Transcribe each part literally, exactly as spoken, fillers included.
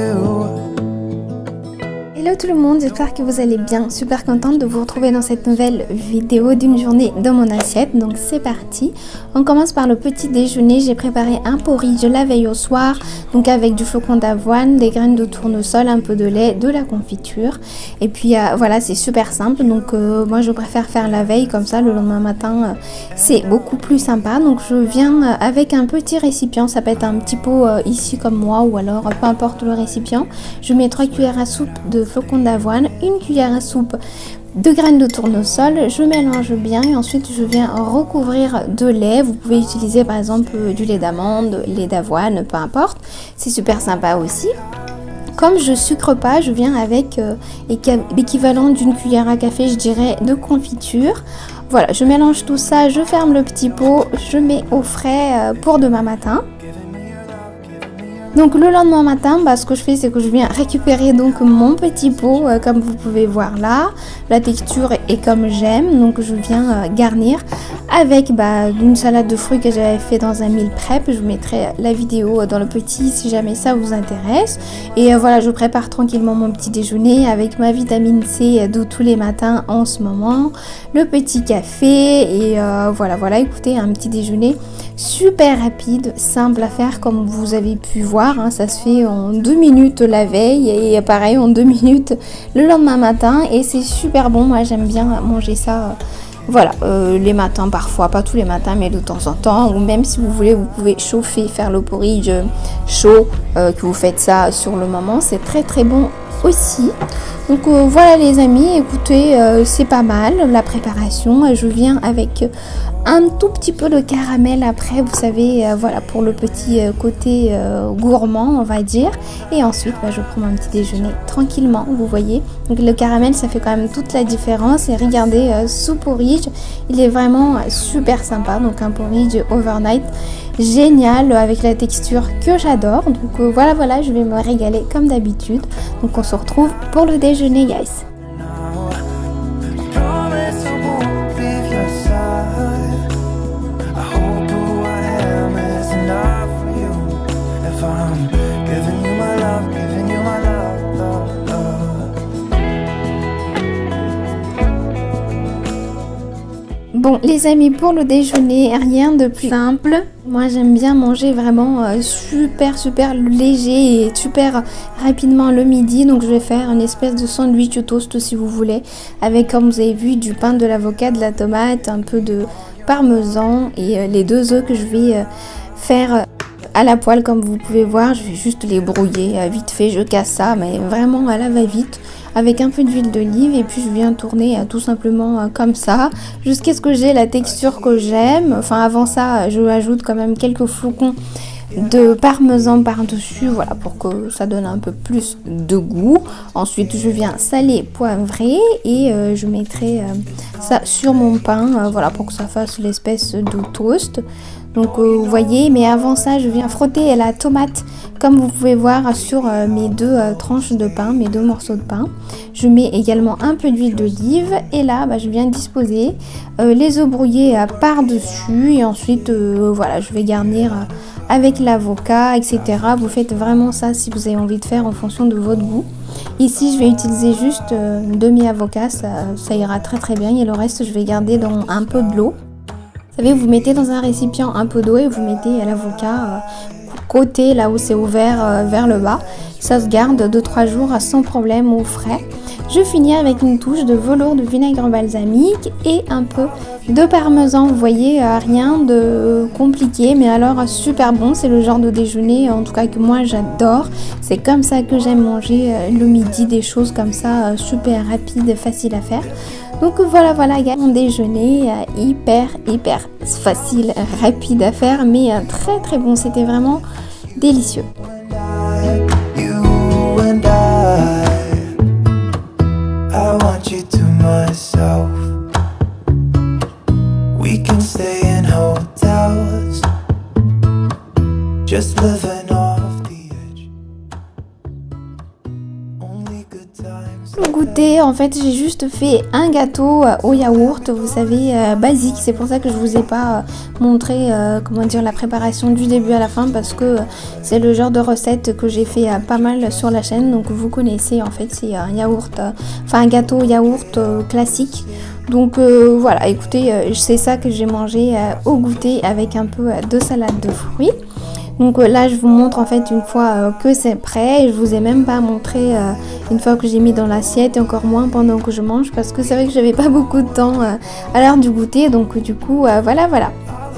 Hello tout le monde, j'espère que vous allez bien. Super contente de vous retrouver dans cette nouvelle vidéo d'une journée dans mon assiette. Donc c'est parti. On commence par le petit déjeuner. J'ai préparé un porridge la veille au soir. Donc avec du flocon d'avoine, des graines de tournesol, un peu de lait, de la confiture. Et puis euh, voilà, c'est super simple. Donc euh, moi je préfère faire la veille comme ça. Le lendemain matin, euh, c'est beaucoup plus sympa. Donc je viens avec un petit récipient. Ça peut être un petit pot euh, ici comme moi ou alors euh, peu importe le récipient. Je mets trois cuillères à soupe de flocon d'avoine, une cuillère à soupe de graines de tournesol, je mélange bien et ensuite je viens recouvrir de lait. Vous pouvez utiliser par exemple du lait d'amande, lait d'avoine, peu importe, c'est super sympa aussi. Comme je sucre pas, je viens avec euh, l'équivalent d'une cuillère à café, je dirais, de confiture. Voilà, je mélange tout ça, je ferme le petit pot, je mets au frais euh, pour demain matin. Donc le lendemain matin, bah, ce que je fais, c'est que je viens récupérer donc mon petit pot, euh, comme vous pouvez voir là. La texture est comme j'aime, donc je viens euh, garnir avec bah, une salade de fruits que j'avais fait dans un meal prep. Je vous mettrai la vidéo dans le petit si jamais ça vous intéresse. Et euh, voilà, je prépare tranquillement mon petit déjeuner avec ma vitamine C de tous les matins en ce moment, le petit café et euh, voilà, voilà, écoutez, un petit déjeuner super rapide, simple à faire comme vous avez pu voir. Hein, ça se fait en deux minutes la veille et pareil en deux minutes le lendemain matin et c'est super bon. Moi j'aime bien manger ça euh, voilà euh, les matins, parfois pas tous les matins mais de temps en temps, ou même si vous voulez vous pouvez chauffer, faire le porridge chaud, euh, que vous faites ça sur le moment, c'est très très bon aussi. Donc euh, voilà les amis, écoutez, euh, c'est pas mal la préparation. Je viens avec un tout petit peu de caramel après, vous savez, euh, voilà, pour le petit euh, côté euh, gourmand on va dire. Et ensuite bah, je prends mon petit déjeuner tranquillement, vous voyez. Donc le caramel ça fait quand même toute la différence. Et regardez euh, ce porridge, il est vraiment euh, super sympa. Donc un porridge overnight génial avec la texture que j'adore. Donc euh, voilà voilà, je vais me régaler comme d'habitude. Donc on se retrouve pour le déjeuner guys. Bon les amis, pour le déjeuner, rien de plus simple. Moi j'aime bien manger vraiment euh, super super léger et super rapidement le midi. Donc je vais faire une espèce de sandwich au toast si vous voulez. Avec, comme vous avez vu, du pain, de l'avocat, de la tomate, un peu de parmesan et euh, les deux œufs que je vais euh, faire euh, à la poêle comme vous pouvez voir. Je vais juste les brouiller euh, vite fait, je casse ça mais vraiment à la va-vite. Avec un peu d'huile d'olive et puis je viens tourner euh, tout simplement euh, comme ça jusqu'à ce que j'ai la texture que j'aime. Enfin avant ça je ajoute quand même quelques flocons de parmesan par dessus, voilà, pour que ça donne un peu plus de goût. Ensuite je viens saler, poivrer et euh, je mettrai euh, ça sur mon pain, euh, voilà, pour que ça fasse l'espèce de toast. Donc euh, vous voyez, mais avant ça je viens frotter la tomate comme vous pouvez voir sur euh, mes deux euh, tranches de pain, mes deux morceaux de pain. Je mets également un peu d'huile d'olive et là bah, je viens disposer euh, les œufs brouillés euh, par dessus et ensuite euh, voilà, je vais garnir euh, avec l'avocat, et cetera. Vous faites vraiment ça si vous avez envie de faire en fonction de votre goût. Ici je vais utiliser juste euh, demi avocat, ça, ça ira très très bien et le reste je vais garder dans un peu de l'eau. Vous savez, vous mettez dans un récipient un peu d'eau et vous mettez l'avocat euh, côté là où c'est ouvert euh, vers le bas. Ça se garde deux trois jours sans problème au frais. Je finis avec une touche de velours de vinaigre balsamique et un peu de parmesan. Vous voyez, euh, rien de compliqué mais alors super bon. C'est le genre de déjeuner en tout cas que moi j'adore. C'est comme ça que j'aime manger euh, le midi, des choses comme ça euh, super rapides, faciles à faire. Donc voilà voilà gars, mon déjeuner euh, hyper hyper facile, rapide à faire mais euh, très très bon, c'était vraiment délicieux. Just living off the edge. Only good times. Le goûter, en fait, j'ai juste fait un gâteau au yaourt, vous savez, euh, basique. C'est pour ça que je vous ai pas euh, montré, euh, comment dire, la préparation du début à la fin, parce que euh, c'est le genre de recette que j'ai fait euh, pas mal sur la chaîne. Donc vous connaissez, en fait, c'est un yaourt, euh, enfin un gâteau au yaourt euh, classique. Donc euh, voilà, écoutez, euh, c'est ça que j'ai mangé euh, au goûter avec un peu euh, de salade de fruits. Donc euh, là je vous montre en fait une fois euh, que c'est prêt, et je vous ai même pas montré euh, une fois que j'ai mis dans l'assiette, et encore moins pendant que je mange, parce que c'est vrai que j'avais pas beaucoup de temps euh, à l'heure du goûter, donc du coup euh, voilà voilà.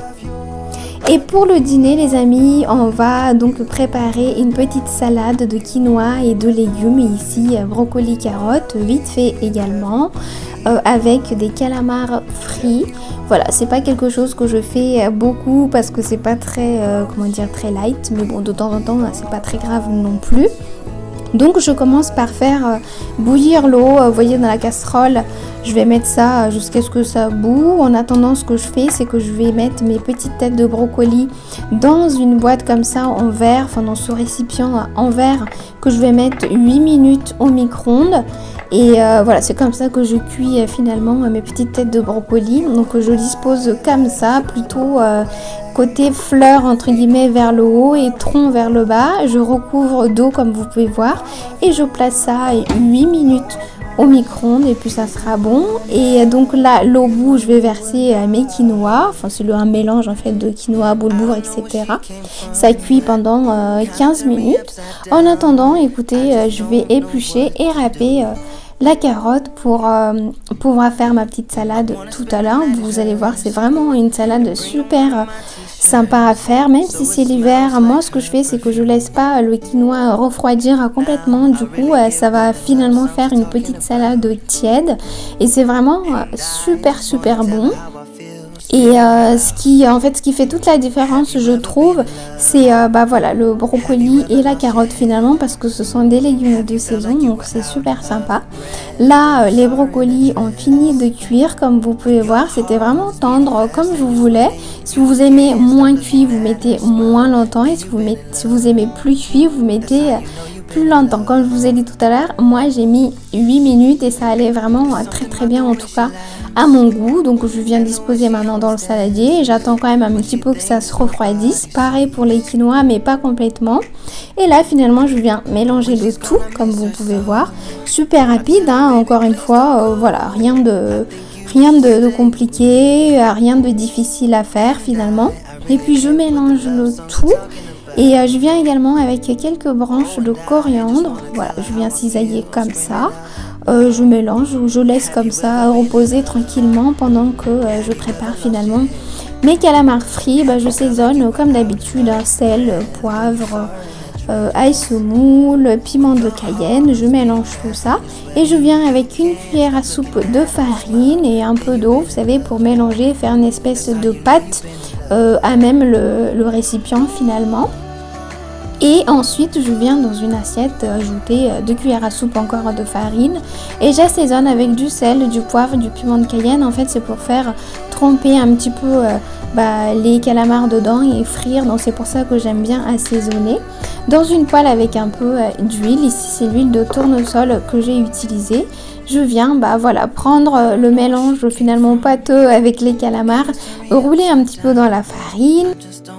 Et pour le dîner les amis, on va donc préparer une petite salade de quinoa et de légumes, ici brocoli, carottes, vite fait également, euh, avec des calamars frits. Voilà, c'est pas quelque chose que je fais beaucoup parce que c'est pas très, euh, comment dire, très light, mais bon, de temps en temps, c'est pas très grave non plus. Donc je commence par faire euh, bouillir l'eau, vous voyez dans la casserole, je vais mettre ça jusqu'à ce que ça bout. En attendant, ce que je fais, c'est que je vais mettre mes petites têtes de brocoli dans une boîte comme ça en verre, enfin dans ce récipient en verre, que je vais mettre huit minutes au micro-ondes. Et euh, voilà, c'est comme ça que je cuis euh, finalement mes petites têtes de brocoli. Donc je dispose comme ça, plutôt euh, côté fleur entre guillemets vers le haut et tronc vers le bas. Je recouvre d'eau comme vous pouvez voir et je place ça huit minutes au micro-ondes et puis ça sera bon. Et donc là, l'eau bout, je vais verser mes quinoa, enfin c'est un mélange en fait de quinoa, boulgour, et cetera. Ça cuit pendant euh, quinze minutes. En attendant, écoutez, euh, je vais éplucher et râper euh, la carotte pour euh, pouvoir faire ma petite salade tout à l'heure. Vous allez voir, c'est vraiment une salade super euh, sympa à faire, même si c'est l'hiver. Moi ce que je fais, c'est que je laisse pas le quinoa refroidir complètement, du coup euh, ça va finalement faire une petite salade tiède et c'est vraiment euh, super super bon. Et euh, ce qui en fait ce qui fait toute la différence, je trouve, c'est euh, bah voilà, le brocoli et la carotte finalement, parce que ce sont des légumes de saison, donc c'est super sympa. Là euh, les brocolis ont fini de cuire, comme vous pouvez voir, c'était vraiment tendre comme je voulais. Si vous aimez moins cuit, vous mettez moins longtemps, et si vous mettez, si vous aimez plus cuit, vous mettez euh, plus longtemps. Comme je vous ai dit tout à l'heure, moi j'ai mis huit minutes et ça allait vraiment très très bien, en tout cas à mon goût. Donc je viens disposer maintenant dans le saladier et j'attends quand même un petit peu que ça se refroidisse. Pareil pour les quinoa, mais pas complètement. Et là finalement je viens mélanger le tout, comme vous pouvez voir. Super rapide, hein, encore une fois, euh, voilà, rien de, rien de, de compliqué, rien de difficile à faire finalement. Et puis je mélange le tout. Et euh, je viens également avec quelques branches de coriandre. Voilà, je viens cisailler comme ça. Euh, je mélange, je laisse comme ça reposer tranquillement pendant que euh, je prépare finalement mes calamars frits. Bah, je saisonne comme d'habitude, hein, sel, poivre, euh, ail semoule, piment de Cayenne. Je mélange tout ça et je viens avec une cuillère à soupe de farine et un peu d'eau, vous savez, pour mélanger, faire une espèce de pâte euh, à même le, le récipient finalement. Et ensuite je viens dans une assiette ajouter deux cuillères à soupe encore de farine et j'assaisonne avec du sel, du poivre, du piment de Cayenne. En fait c'est pour faire tremper un petit peu euh, bah, les calamars dedans et frire, donc c'est pour ça que j'aime bien assaisonner. Dans une poêle avec un peu euh, d'huile, ici c'est l'huile de tournesol que j'ai utilisée. Je viens bah voilà prendre le mélange finalement pâteux avec les calamars, rouler un petit peu dans la farine.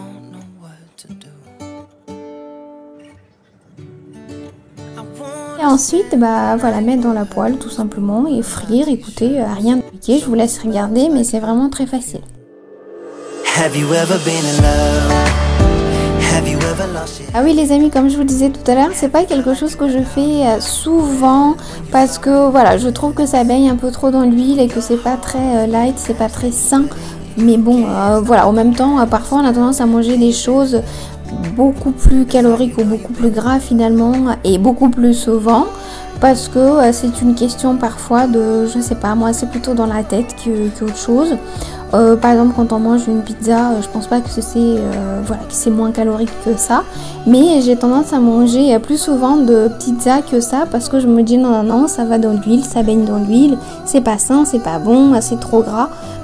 Et ensuite, bah voilà, mettre dans la poêle tout simplement et frire. Écoutez, euh, rien de compliqué, je vous laisse regarder, mais c'est vraiment très facile. Ah oui les amis, comme je vous disais tout à l'heure, c'est pas quelque chose que je fais euh, souvent parce que voilà, je trouve que ça baigne un peu trop dans l'huile et que c'est pas très euh, light, c'est pas très sain. Mais bon, euh, voilà, en même temps, euh, parfois on a tendance à manger des choses beaucoup plus caloriques ou beaucoup plus gras finalement et beaucoup plus souvent parce que euh, c'est une question parfois de, je sais pas, moi c'est plutôt dans la tête qu'autre chose. Euh, par exemple quand on mange une pizza, euh, je pense pas que c'est euh, voilà, que c'est moins calorique que ça, mais j'ai tendance à manger euh, plus souvent de pizza que ça parce que je me dis non non non, ça va dans l'huile, ça baigne dans l'huile, c'est pas sain, c'est pas bon, c'est trop gras.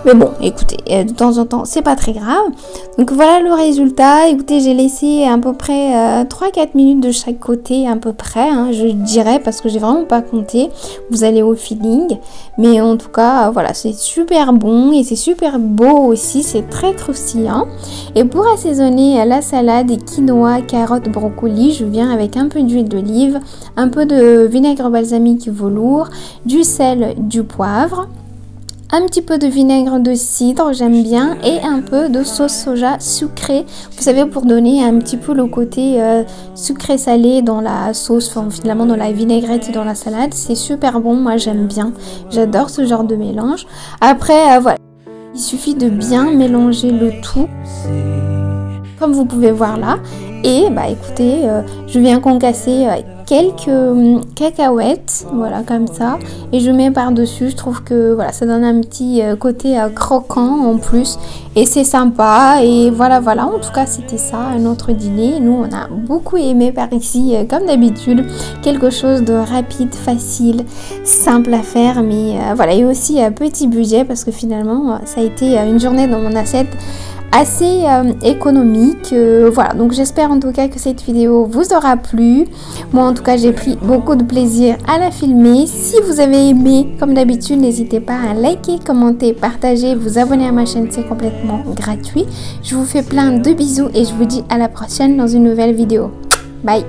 Mais bon, écoutez, de temps en temps, c'est pas très grave. Donc voilà le résultat. Écoutez, j'ai laissé à peu près euh, trois à quatre minutes de chaque côté, à peu près, hein, je dirais, parce que j'ai vraiment pas compté. Vous allez au feeling. Mais en tout cas, voilà, c'est super bon et c'est super beau aussi. C'est très croustillant. Et pour assaisonner la salade, quinoa, carottes, brocoli, je viens avec un peu d'huile d'olive, un peu de vinaigre balsamique velours, du sel, du poivre, un petit peu de vinaigre de cidre, j'aime bien, et un peu de sauce soja sucrée, vous savez, pour donner un petit peu le côté euh, sucré salé dans la sauce, enfin finalement dans la vinaigrette et dans la salade. C'est super bon, moi j'aime bien, j'adore ce genre de mélange. Après euh, voilà, il suffit de bien mélanger le tout comme vous pouvez voir là. Et bah écoutez, euh, je viens concasser euh, quelques euh, cacahuètes, voilà, comme ça, et je mets par dessus. Je trouve que voilà, ça donne un petit euh, côté euh, croquant en plus, et c'est sympa. Et voilà, voilà, en tout cas c'était ça, notre dîner. Nous on a beaucoup aimé par ici, euh, comme d'habitude, quelque chose de rapide, facile, simple à faire, mais euh, voilà, et aussi à euh, petit budget, parce que finalement euh, ça a été euh, une journée dans mon assiette assez euh, économique. Euh, voilà, donc j'espère en tout cas que cette vidéo vous aura plu. Moi en tout cas j'ai pris beaucoup de plaisir à la filmer. Si vous avez aimé, comme d'habitude, n'hésitez pas à liker, commenter, partager, vous abonner à ma chaîne, c'est complètement gratuit. Je vous fais plein de bisous et je vous dis à la prochaine dans une nouvelle vidéo. Bye.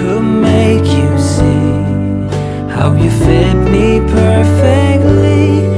How you fit me perfectly.